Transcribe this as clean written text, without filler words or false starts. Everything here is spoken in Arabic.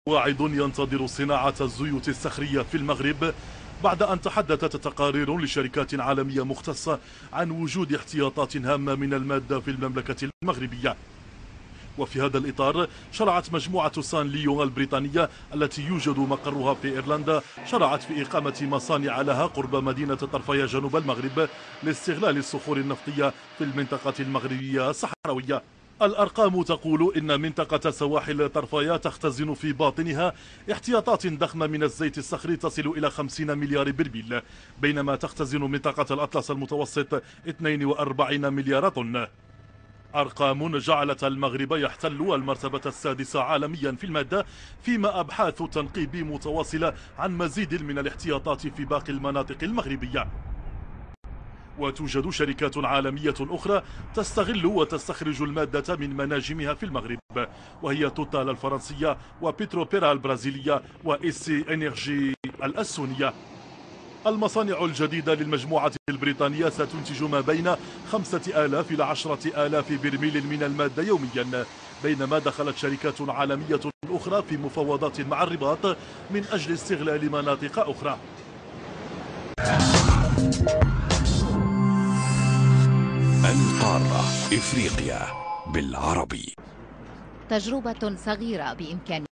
واعد ينتظر صناعة الزيوت الصخرية في المغرب بعد أن تحدثت تقارير لشركات عالمية مختصة عن وجود احتياطات هامة من المادة في المملكة المغربية. وفي هذا الإطار شرعت مجموعة سان ليون البريطانية التي يوجد مقرها في إيرلندا في إقامة مصانع لها قرب مدينة طرفيا جنوب المغرب لاستغلال الصخور النفطية في المنطقة المغربية الصحراوية. الأرقام تقول إن منطقة سواحل طرفايا تختزن في باطنها احتياطات ضخمة من الزيت الصخري تصل إلى 50 مليار برميل، بينما تختزن منطقة الأطلس المتوسط 42 مليار طن. أرقام جعلت المغرب يحتل المرتبة السادسة عالميا في المادة، فيما أبحاث تنقيب متواصلة عن مزيد من الاحتياطات في باقي المناطق المغربية. وتوجد شركات عالمية أخرى تستغل وتستخرج المادة من مناجمها في المغرب، وهي توتال الفرنسية وبيتروبيرا البرازيلية وإيسي إنرجي الأسونية. المصانع الجديدة للمجموعة البريطانية ستنتج ما بين 5000 إلى 10,000 برميل من المادة يوميا، بينما دخلت شركات عالمية أخرى في مفاوضات مع الرباط من أجل استغلال مناطق أخرى. القارة إفريقيا بالعربي. تجربة صغيرة بإمكانها